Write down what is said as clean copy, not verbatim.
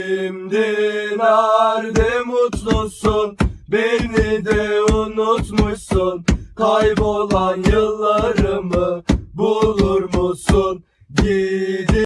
Şimdi nerede mutlusun, beni de unutmuşsun. Kaybolan yıllarımı bul.